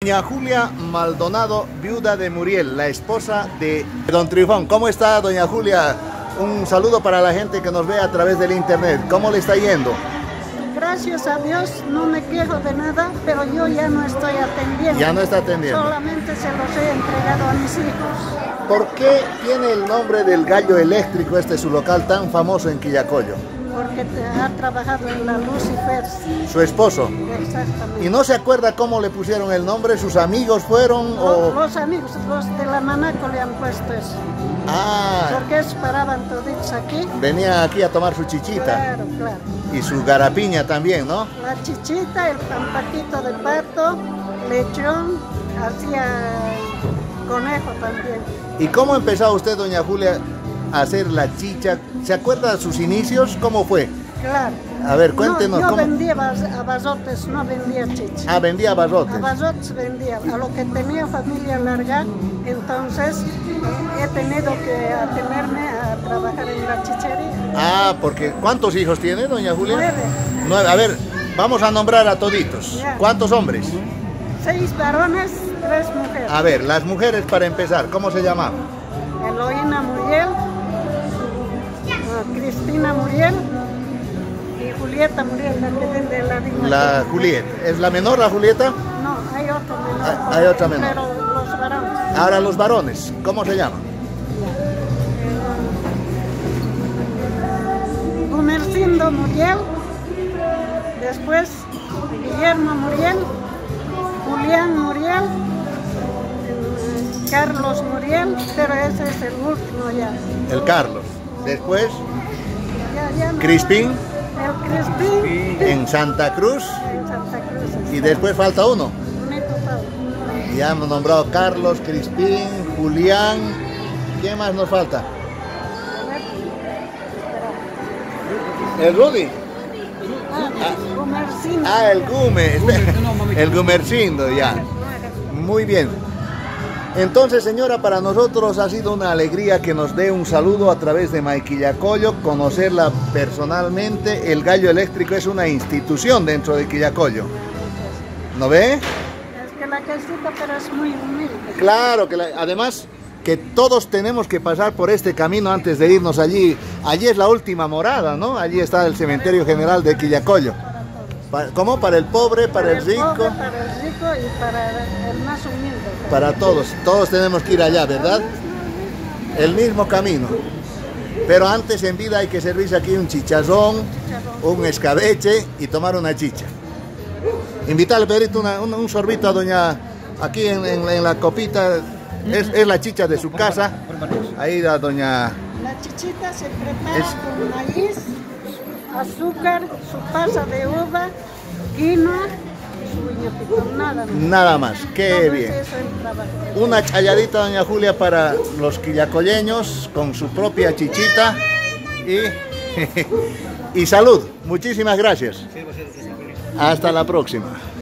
Doña Julia Maldonado, viuda de Muriel, la esposa de don Trifón. ¿Cómo está, doña Julia? Un saludo para la gente que nos ve a través del internet. ¿Cómo le está yendo? Gracias a Dios, no me quejo de nada, pero yo ya no estoy atendiendo. Ya no está atendiendo. Solamente se los he entregado a mis hijos. ¿Por qué tiene el nombre del gallo eléctrico su local tan famoso en Quillacollo? Porque ha trabajado en la Lucifer. ¿Su esposo? Exactamente. ¿Y no se acuerda cómo le pusieron el nombre? ¿Sus amigos fueron? Los amigos, los de la Manaco le han puesto eso. Ah. Porque esperaban toditos aquí. Venía aquí a tomar su chichita. Claro, claro. Y su garapiña también, ¿no? La chichita, el pampatito de pato, lechón, hacía conejo también. ¿Y cómo empezó usted, doña Julia, a hacer la chicha? ¿Se acuerda de sus inicios? ¿Cómo fue? Claro. A ver, cuéntenos. No, yo ¿cómo? vendía a barrotes, no vendía chicha. Ah, vendía barrotes. A barrotes vendía. A lo que tenía familia larga, entonces he tenido que atenerme a trabajar en la chichería. Ah, porque ¿cuántos hijos tiene, doña Julia? 9. A ver, vamos a nombrar a toditos. Ya. ¿Cuántos hombres? 6 varones, 3 mujeres. A ver, las mujeres para empezar, ¿cómo se llamaban? Eloína Muriel, Cristina Muriel y Julieta Muriel, la que vende la Digna. La Julieta. ¿Es la menor la Julieta? No, hay otro menor. Hay otra menor. Pero los varones. Ahora los varones, ¿cómo se llaman? Gumercindo Muriel, después Guillermo Muriel, Julián Muriel, Carlos Muriel, pero ese es el último ya. El Carlos. Después, Ya no. Crispín, El Crispín en Santa Cruz. en Santa Cruz. Y después falta uno. Neto Pablo. Ya hemos nombrado Carlos, Crispín, Julián. ¿Quién más nos falta? A ver, espera. El Rudy. Gumercindo. Ah, el Gume. El Gumercindo, ya. Muy bien. Entonces, señora, para nosotros ha sido una alegría que nos dé un saludo a través de Quillacollo, conocerla personalmente. El gallo eléctrico es una institución dentro de Quillacollo. ¿No ve? Es que la casita, pero es muy humilde. Claro, que además que todos tenemos que pasar por este camino antes de irnos allí. Allí es la última morada, ¿no? Allí está el cementerio general de Quillacollo. ¿Cómo? Para el pobre, para el rico. Pobre, para el rico y para el más humilde. Para todos. Todos tenemos que ir allá, ¿verdad? El mismo camino. Pero antes en vida hay que servirse aquí un chicharrón, un escabeche y tomar una chicha. Invitarle, Pedrito, un sorbito a doña, aquí en la copita, es la chicha de su casa. Ahí la doña... La chichita se prepara con maíz, azúcar, su pasa de uva, quinoa y su viña picón, nada más. Nada más, qué Todo bien. eso es el trabajo. Una chayadita, doña Julia, para los quillacolleños, con su propia chichita y salud. Muchísimas gracias. Hasta la próxima.